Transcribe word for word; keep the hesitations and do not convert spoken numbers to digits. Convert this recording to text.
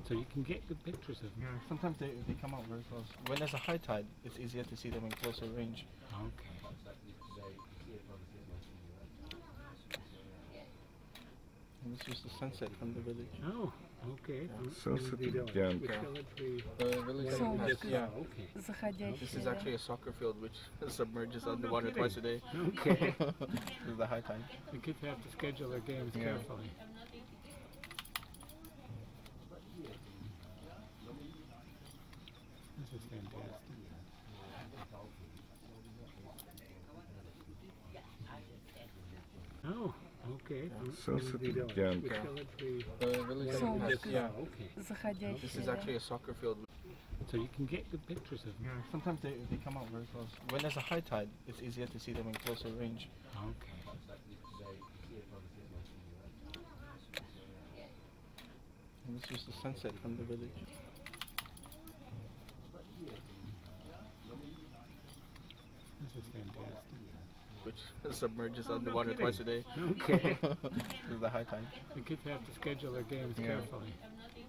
So you can get good pictures of them. Yeah, sometimes they, they come out very close. When there's a high tide, it's easier to see them in closer range. Okay. And this is the sunset from the village. Oh, okay. Sunset again. Which village we... The village that we Солнышко passed, yeah. Okay. заходящее. This is да. actually a soccer field which submerges Oh, no underwater kidding. twice a day. Okay. This is the high tide. The kids have to schedule their games Yeah. carefully. This is fantastic. Oh, okay. Sunset again. Which village we... The village that we passed, Солнышко yeah. Okay. This заходящее. is да. actually a soccer field. So you can get good pictures of them. Yeah, sometimes they, they come out very close. When there's a high tide, it's easier to see them in closer range. Okay. And this is the sunset from the village. This is fantastic. Which submerges Oh, no underwater kidding. twice a day. Okay. This is the high tide. The kids have to schedule their games Yeah. carefully.